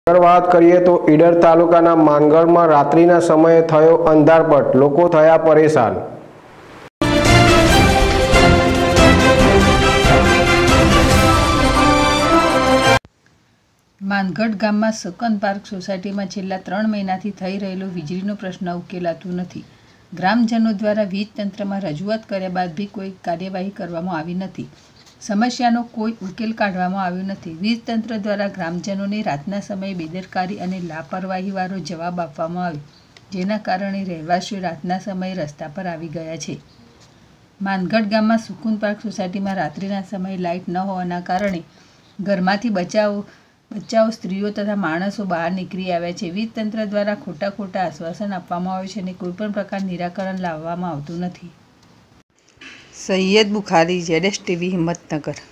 આગળ વાત કરીએ તો ઈડર તાલુકાના માંગણમાં રાત્રિના સમયે થયો અંધારપટ, લોકો થયા પરેશાન। માનગઢ ગામમાં સુકન પાર્ક સોસાયટીમાં છેલ્લા 3 મહિનાથી થઈ રહેલો વીજળીનો પ્રશ્ન ઉકેલાતો નથી। ગ્રામજનો દ્વારા વીજ તંત્રમાં રજૂઆત કર્યા બાદ બી કોઈ કાર્યવાહી કરવામાં આવી નથી। સમસ્યાનો કોઈ ઉકેલ કાઢવામાં આવ્યો નથી। વીજ તંત્ર દ્વારા ગ્રામજનોને રાતના સમયે બેદરકારી અને લાપરવાહીવાળો જવાબ આપવામાં આવ્યો, જેના કારણે રહેવાસીઓ રાતના સમયે રસ્તા પર આવી ગયા છે। માનગઢ ગામમાં સુકુન પાર્ક સોસાયટીમાં રાત્રિના સમયે લાઇટ ન હોવાના કારણે ઘરમાંથી બચાવો સ્ત્રીઓ તથા માણસો બહાર નીકળી આવ્યા છે। વીજ તંત્ર દ્વારા ખોટા આશ્વાસન આપવામાં આવે છે અને કોઈપણ પ્રકાર નિરાકરણ લાવવામાં આવતું નથી। સૈયદ બુખારી, ZSTV, હિંમતનગર।